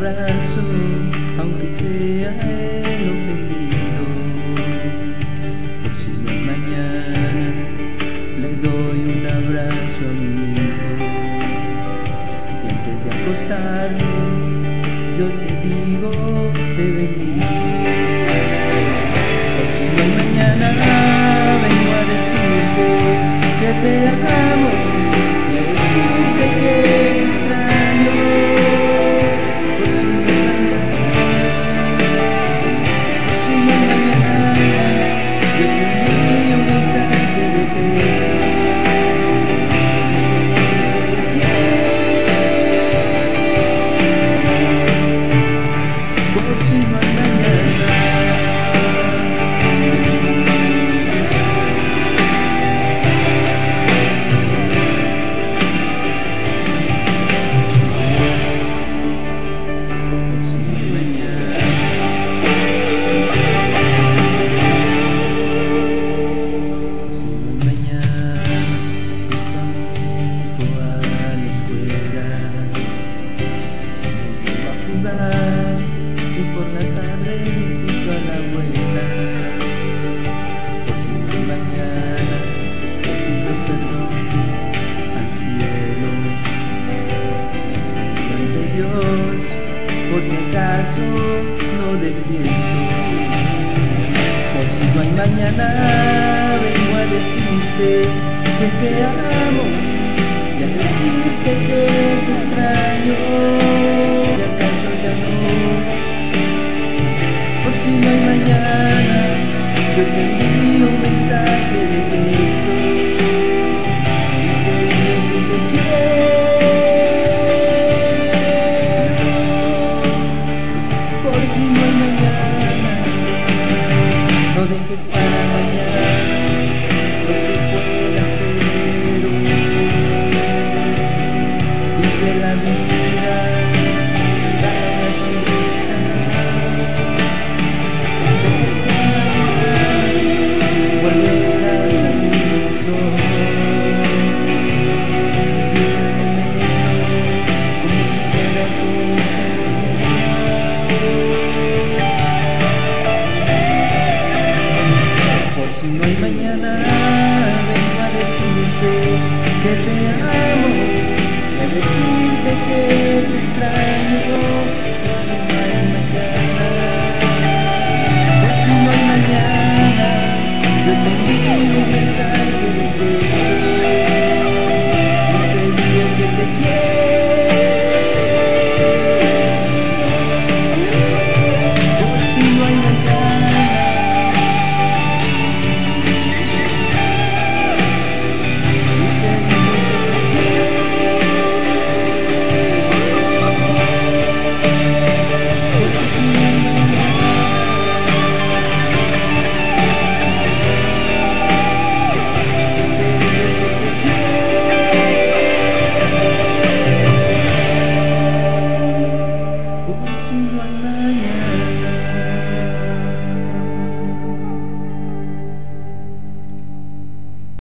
abrazo, aunque sea el ofendido. Por si no mañana le doy un abrazo a mi hijo. Y antes de acostarme yo te digo, te bendigo. Por si no mañana vengo a decirte que te amo y a decirte que te extraño. Por si no mañana yo te envío un mensaje de texto. Por si no hay mañana. Y por la tarde visito a la abuela. Por si no mañana te pido perdón al cielo y ante Dios, por si acaso no despierto. Por si no hay mañana vengo a decirte que te amo y a decirte que te extraño. Si acaso ya no. Por si no hay mañana, yo te envío un mensaje de texto y te digo que te quiero. Por si no hay mañana, no dejes para mañana lo que pueda ser hoy. Vive la vida.